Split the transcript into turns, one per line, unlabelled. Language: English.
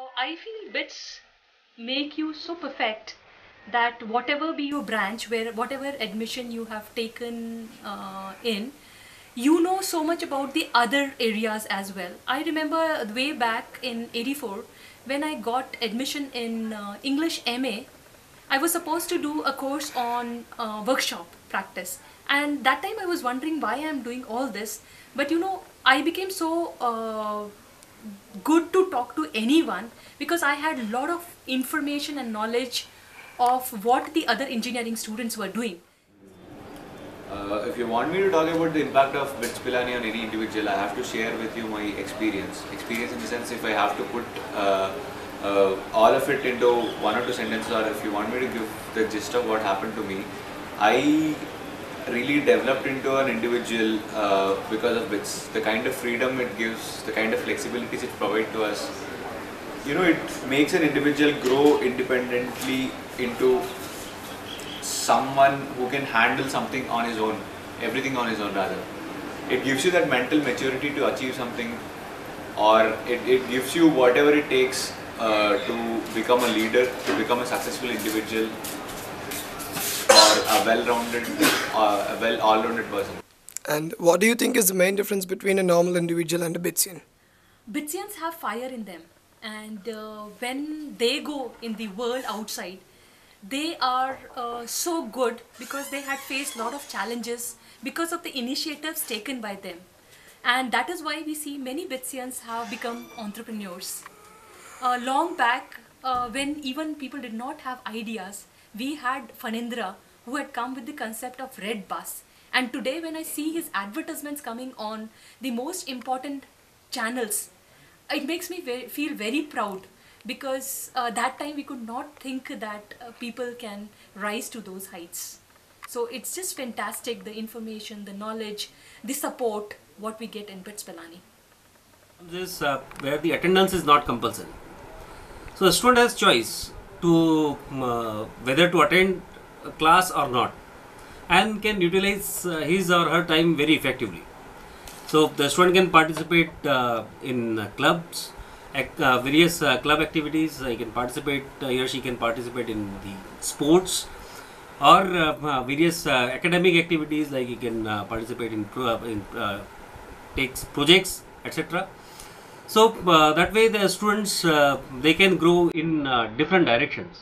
I feel bits make you so perfect that whatever be your branch, where whatever admission you have taken in, you know so much about the other areas as well. I remember way back in '84 when I got admission in English MA. I was supposed to do a course on workshop practice, and that time I was wondering why I'm doing all this. But you know, I became so good to talk to anyone because I had a lot of information and knowledge of what the other engineering students were doing.
If you want me to talk about the impact of BITS Pilani on any individual, I have to share with you my experience. Experience in the sense, if I have to put all of it into one or two sentences, or if you want me to give the gist of what happened to me, I really developed into an individual because of BITS. The kind of freedom it gives, the kind of flexibilities it provides to us, it makes an individual grow independently into someone who can handle something on his own, everything on his own rather. It gives you that mental maturity to achieve something, or it gives you whatever it takes to become a leader, to become a successful individual, or a well-rounded, all-rounded person.
And what do you think is the main difference between a normal individual and a BITSian?
Bitsians have fire in them, and when they go in the world outside, they are so good because they had faced a lot of challenges because of the initiatives taken by them. And that is why we see many Bitsians have become entrepreneurs. Long back, when even people did not have ideas, we had Fanindra who had come with the concept of red bus. And today, when I see his advertisements coming on the most important channels, it makes me feel very proud because that time we could not think that people can rise to those heights. So it's just fantastic, the information, the knowledge, the support, what we get in BITS Pilani.
This where the attendance is not compulsory. So the student has choice to whether to attend a class or not, and can utilize his or her time very effectively. So the student can participate in clubs, various club activities. He can participate, he or she can participate in the sports, or various academic activities, like he can participate in takes projects, etc. So that way the students they can grow in different directions.